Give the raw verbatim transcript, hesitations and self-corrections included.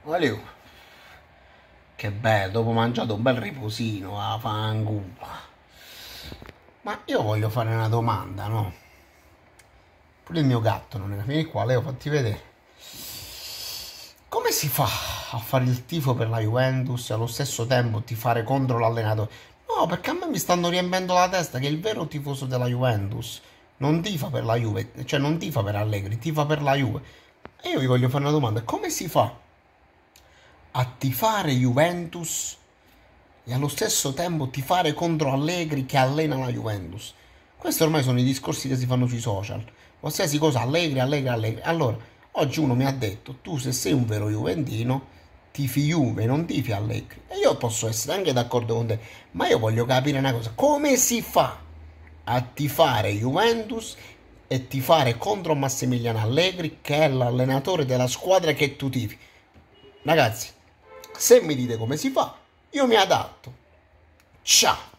Valeu. Che bello, dopo mangiato un bel riposino, a fangula. Ma io voglio fare una domanda, no? Pure il mio gatto non era. Vieni qua, Leo, fatti vedere. Come si fa a fare il tifo per la Juventus e allo stesso tempo tifare contro l'allenatore? No, perché a me mi stanno riempendo la testa che il vero tifoso della Juventus non tifa per la Juve, cioè non tifa per Allegri, tifa per la Juve. E io vi voglio fare una domanda, come si fa a tifare Juventus e allo stesso tempo tifare contro Allegri che allena la Juventus? Questi ormai sono i discorsi che si fanno sui social. Qualsiasi cosa, Allegri, Allegri, Allegri. Allora, oggi uno mi ha detto, tu se sei un vero Juventino, tifi Juve, non tifi Allegri. E io posso essere anche d'accordo con te, ma io voglio capire una cosa. Come si fa a tifare Juventus e tifare contro Massimiliano Allegri, che è l'allenatore della squadra che tu tifi? Ragazzi, se mi dite come si fa, io mi adatto. Ciao!